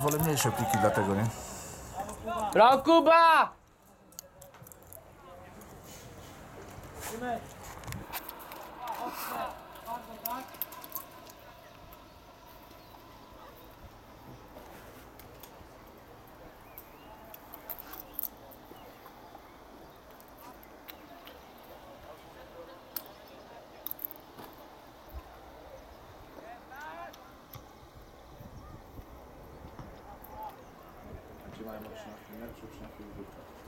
Wolę mniejsze pliki dlatego, nie? Brawo, Kuba! Gdzie mają 13 minut, czy 13 minut?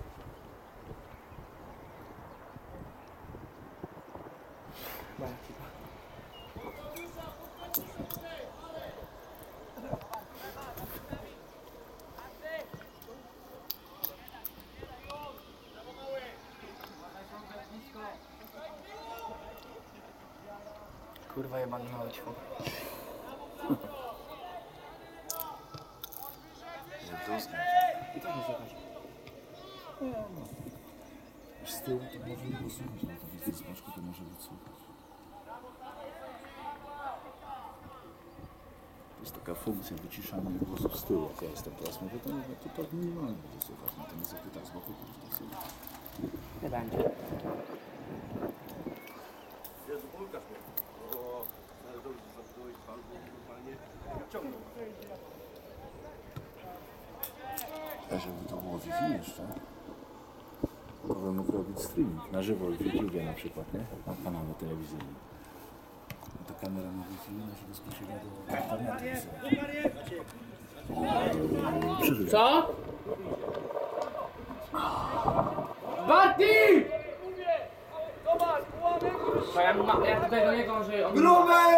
Kurwa jebany mały ćwok. I tak może jakaś. Z tyłu to może nie wysłuchać, ale to widzę z boczku to może wysłuchać. To jest taka funkcja wyciszania głosów z tyłu, jak ja jestem teraz mówię, to tak minimalnie będzie słuchać, natomiast jak ty tak z boku, to już tak słuchać. Nie będzie. Jezu, Łukasz mnie. O, ale dobrze zamknąłeś albo normalnie ciągnął. A żeby to było Wi-Fi jeszcze, to bym mógł robić streaming na żywo w YouTube na przykład, nie? Na kanale telewizyjnym. Ta kamera na Wi-Fi może bezpośrednio do internetu. Przyszedł. Co? Barty! Ja tutaj do niego, że on...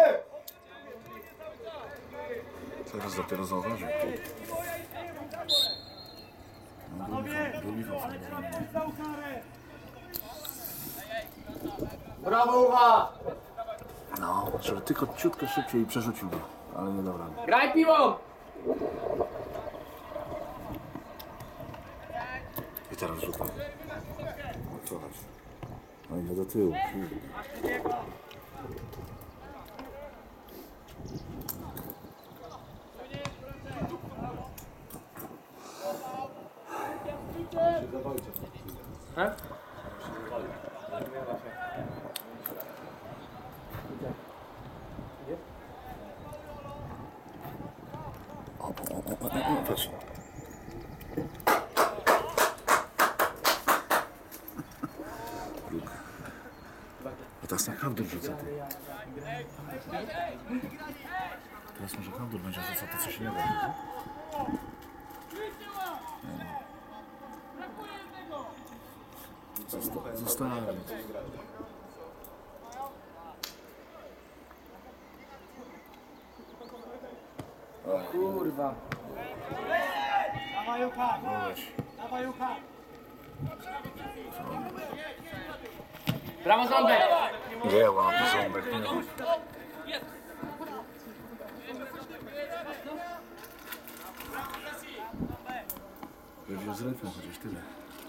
Teraz dopiero zauważył. No, Brawo, Ucha! no, żeby tylko ciutko szybciej przerzucił go, ale nie dał rady. Graj piłą! I teraz rzuca. No co chodź. No idę do tyłu. He? Patrz. A teraz tak Hamdur rzuca ty. Teraz może Hamdur będzie rzucał to, co się nie da. Zostawię. Kurwa. Dawaj, Łukasz! Weź. Dawaj, Łukasz! Brawo, Ząbek! Nie, łapy ząbek, nie ma. Wywieź z rytmem chociaż tyle.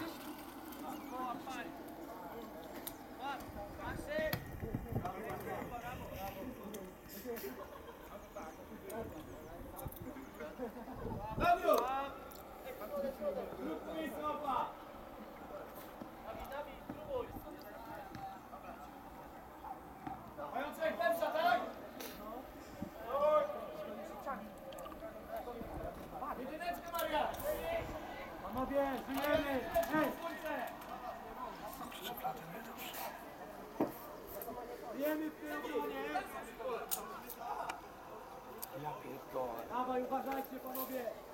Mającek lepsza, tak? Jedyneczka, Maria! Panowie, żyjemy! Hej! Żyjemy w tym, nie? Ja pierdolę. Dawaj, uważajcie, panowie!